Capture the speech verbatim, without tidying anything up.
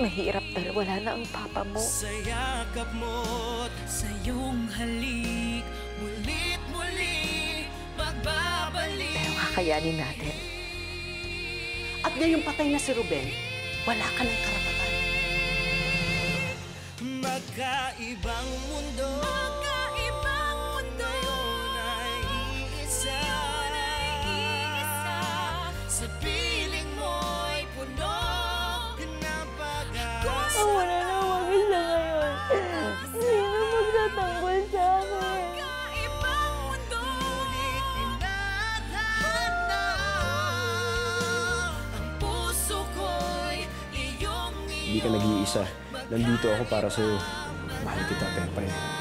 Mahirap dahil wala na ang papa mo. Sa yakap mo't sa iyong halik, mulit muli magbabalik. Pero kakayanin natin. At ngayong patay na si Ruben, wala ka ng karapatan. Magkaibang mundo, magkaibang mundo, ngayon ay iisa, sa piling mo'y puno ng pag-asa. Ako na lang mag-isa ngayon. Sino magtatanggol sa akin? Magkaibang mundo, ngunit tinatahana. Ang puso ko'y iyong Hindi ka nag-iisa. Nandito ako para sa'yo. Mahal kita, Pepay.